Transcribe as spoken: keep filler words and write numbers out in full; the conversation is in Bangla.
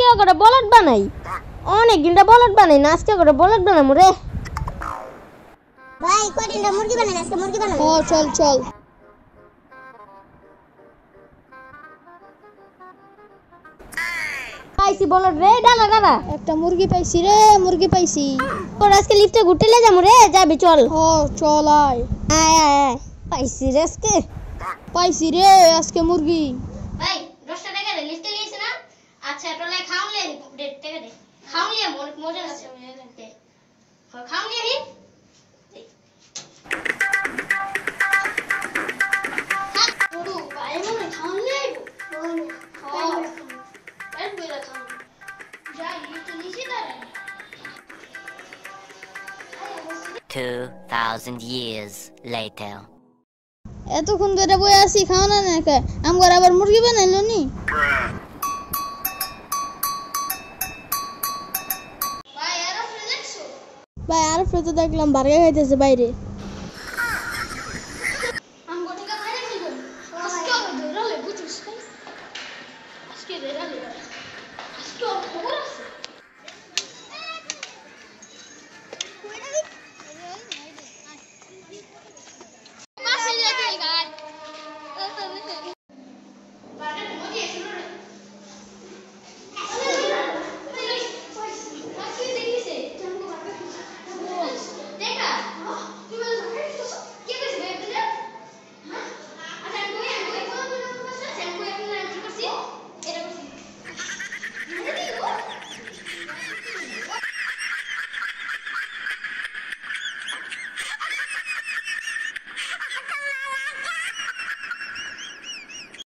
করে বলদ বানাই অনেক দিনটা বলদ বানাই না আজকে করে বলদ বানামু রে ভাই কদিনটা মুরগি বানাই আজকে মুরগি বানাই ও চল চল পাইছি বলদ রে দাঁড়া দাঁড়া একটা মুরগি পাইছি রে মুরগি পাইছি তোর আজকে লিফটে ঘুরতে লে যামু রে যাবি চল ও চল আয় আয় আয় আয় পাইছি রে আজকে পাইছি রে আজকে মুরগি ভাই দশ টাকা দে লিস্টে লিয়েছে না আচ্ছা টোলাই খাও লিয়ে দে টাকা দে খাও লিয়ে মজা আছে দে খাও লিয়ে হি বড় ভাই মনে খাও লিয়ে হ্যাঁ এর বেলা খাও যা লিস্টে লিখে দাও two thousand years later. এতক্ষণ ধরে বই আছি খাও না না কে আমগর আবার মুরগি বানাইলো নি ভাই আর আপনি দেখছো ভাই আর ফেতে দেখলাম বার্গার খাইতেছে বাইরে আম গোটিকা খাই কি করি আজকে ধরালে বুঝছিস আজকে ধরালে আজকে খবর আছে